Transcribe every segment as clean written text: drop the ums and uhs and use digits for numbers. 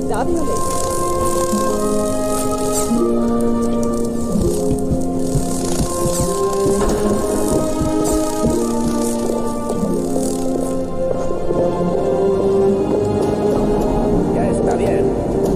Está violeta. Ya está bien.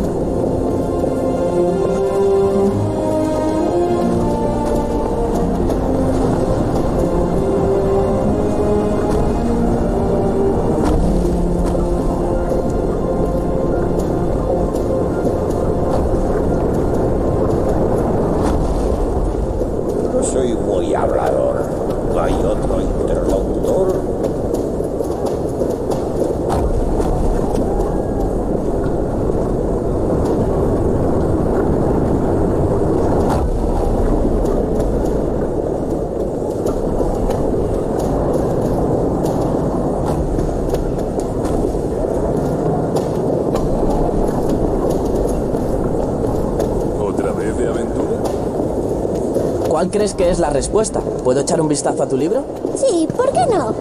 No soy muy hablador. ¿Hay otro interlocutor? ¿Otra vez de aventura? ¿Cuál crees que es la respuesta? ¿Puedo echar un vistazo a tu libro? Sí, ¿por qué no?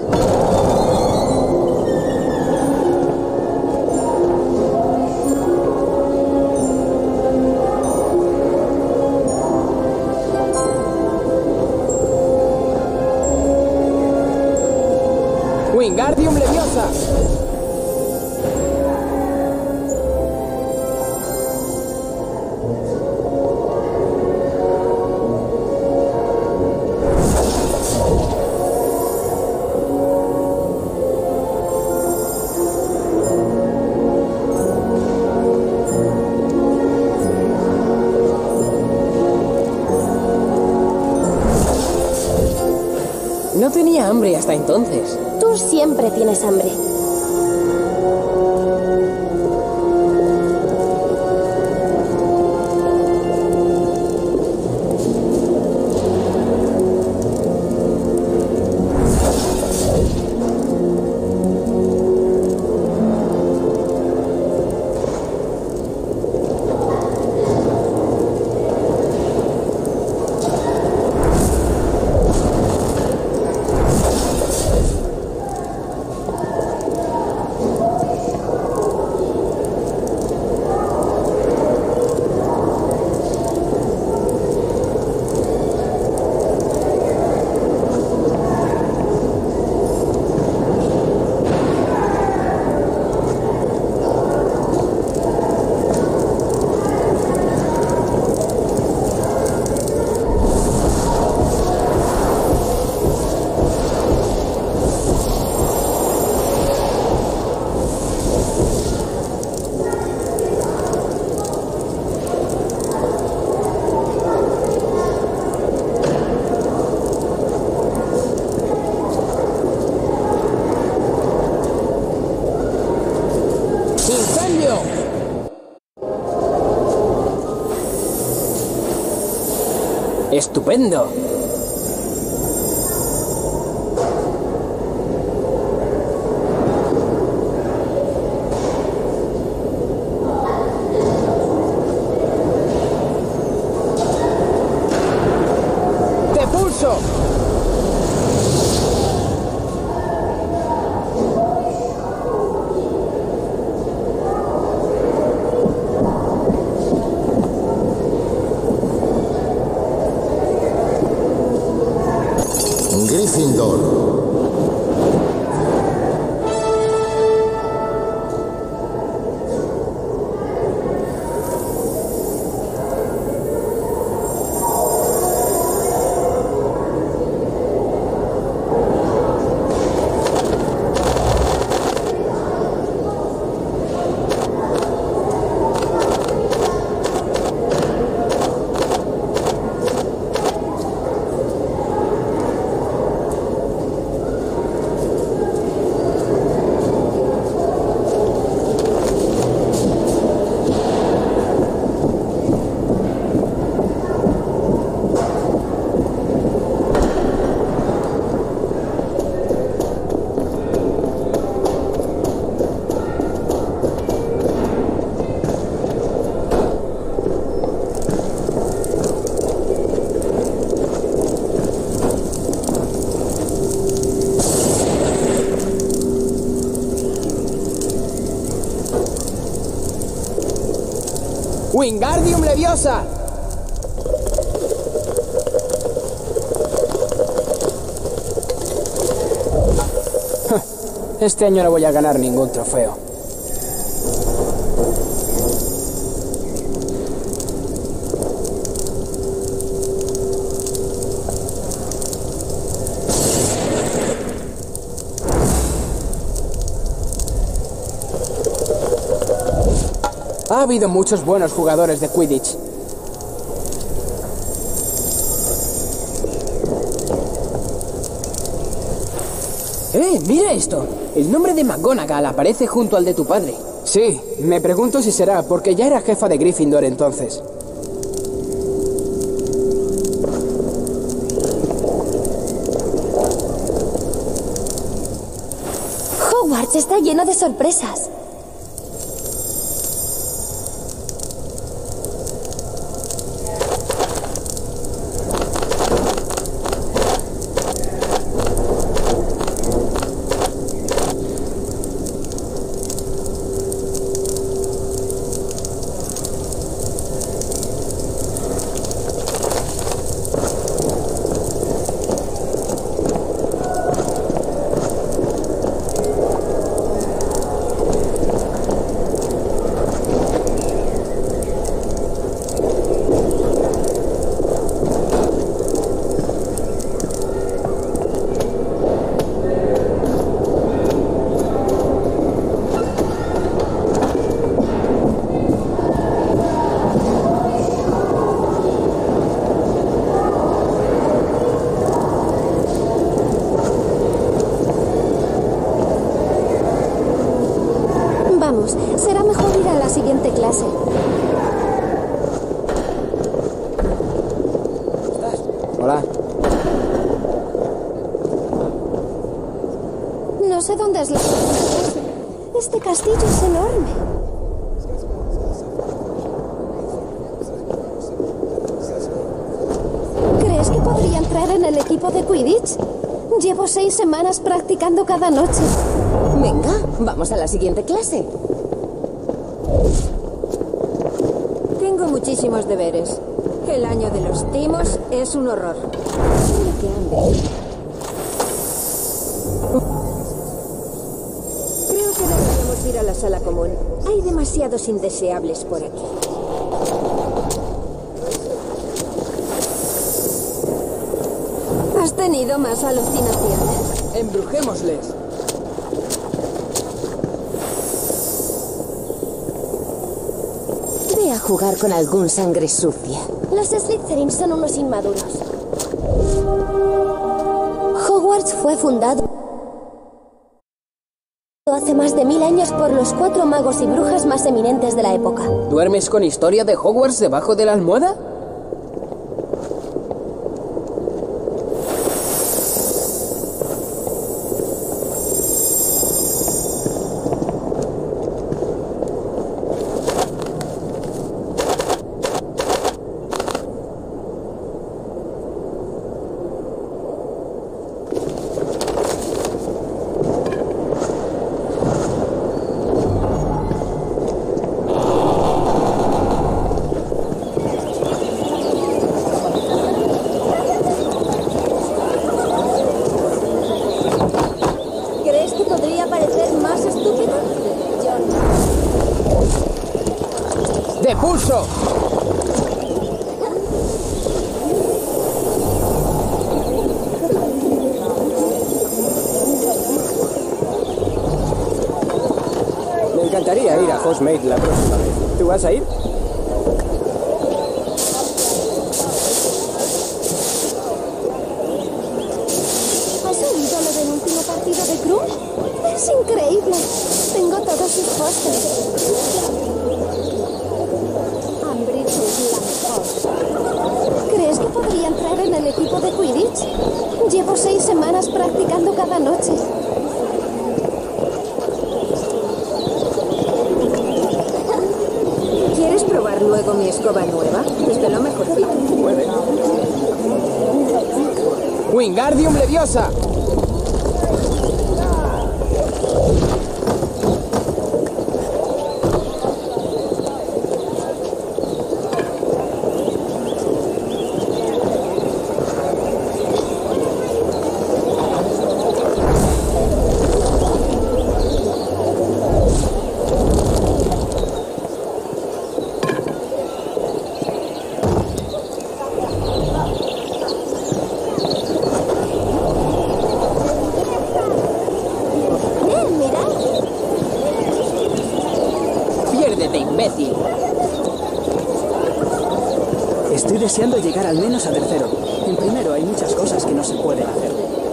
Wingardium Leviosa. No tenía hambre hasta entonces. Tú siempre tienes hambre. ¡Incendio! ¡Estupendo! ¡Te pulso! Gryffindor. Wingardium Leviosa. Este año no voy a ganar ningún trofeo. Ha habido muchos buenos jugadores de Quidditch. ¡Mira esto! El nombre de McGonagall aparece junto al de tu padre. Sí, me pregunto si será porque ya era jefa de Gryffindor entonces. Hogwarts está lleno de sorpresas. Vamos, será mejor ir a la siguiente clase. Hola. No sé dónde es la siguiente clase. Este castillo es enorme. ¿Crees que podría entrar en el equipo de Quidditch? Llevo 6 semanas practicando cada noche. Venga, vamos a la siguiente clase. Tengo muchísimos deberes. El año de los timos es un horror. Creo que deberíamos ir a la sala común. Hay demasiados indeseables por aquí. ¿Has tenido más alucinaciones? Embrujémosles. Ve a jugar con algún sangre sucia. Los Slytherin son unos inmaduros. Hogwarts fue fundado hace más de 1000 años por los 4 magos y brujas más eminentes de la época. ¿Duermes con historia de Hogwarts debajo de la almohada? ¿Crees que podría parecer más estúpido? Yo no. ¡De pulso! Me encantaría ir a Hogsmeade la próxima vez. ¿Tú vas a ir? ¿Has oído lo del último partido de Krum? Es increíble. Tengo todos sus pósters. Umbridge es la mejor. ¿Crees que podría entrar en el equipo de Quidditch? Llevo 6 semanas practicando cada noche. ¿Quieres probar luego mi escoba nueva? Es de lo mejorcito. ¡Wingardium Leviosa! de imbécil. Estoy deseando llegar al menos a tercero. En primero hay muchas cosas que no se pueden hacer.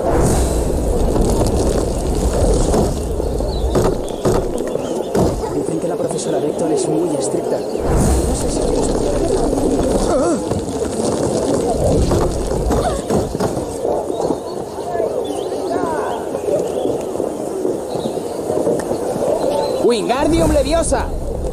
Dicen que la profesora Vector es muy estricta. No sé si quiero estudiar esto. ¡Wingardium Leviosa!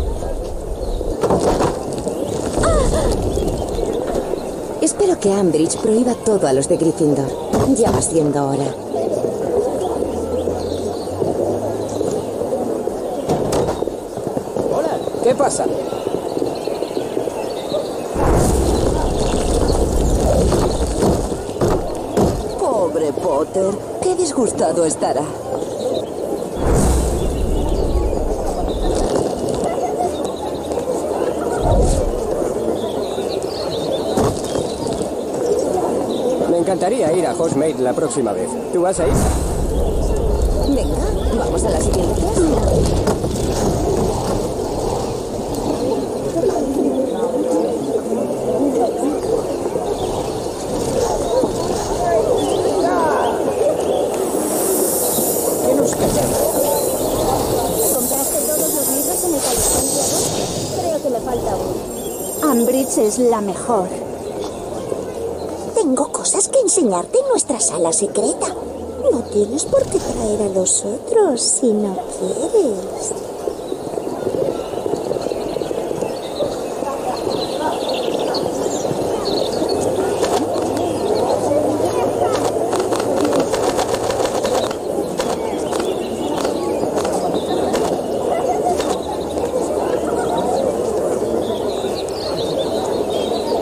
Espero que Umbridge prohíba todo a los de Gryffindor. Ya va siendo hora. Hola, ¿qué pasa? Pobre Potter. Qué disgustado estará. Me encantaría ir a Hogsmeade la próxima vez. ¿Tú vas a ir? Venga, vamos a la siguiente clase. ¿Qué nos callamos? ¿Compraste todos los libros en el callejón Diego? Creo que me falta uno. Umbridge es la mejor. Tengo cosas que enseñarte en nuestra sala secreta. No tienes por qué traer a los otros si no quieres.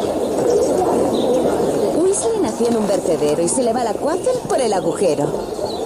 Weasley nació en un vertedero y se le va la Quaffle por el agujero.